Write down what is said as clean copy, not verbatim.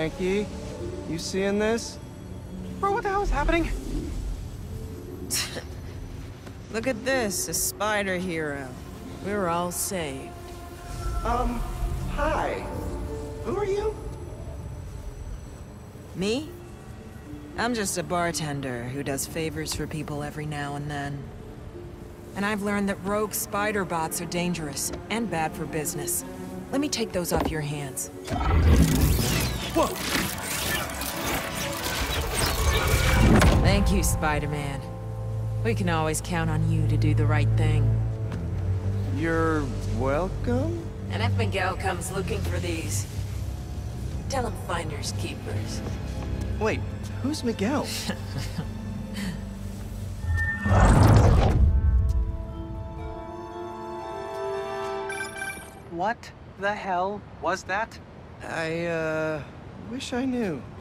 Frankie. You seeing this? Bro, what the hell is happening? Look at this, a spider hero. We're all saved. Hi. Who are you? Me? I'm just a bartender who does favors for people every now and then. And I've learned that rogue spider bots are dangerous and bad for business. Let me take those off your hands. Whoa! Thank you, Spider-Man. We can always count on you to do the right thing. You're welcome? And if Miguel comes looking for these, tell him finders keepers. Wait, who's Miguel? What the hell was that? I wish I knew.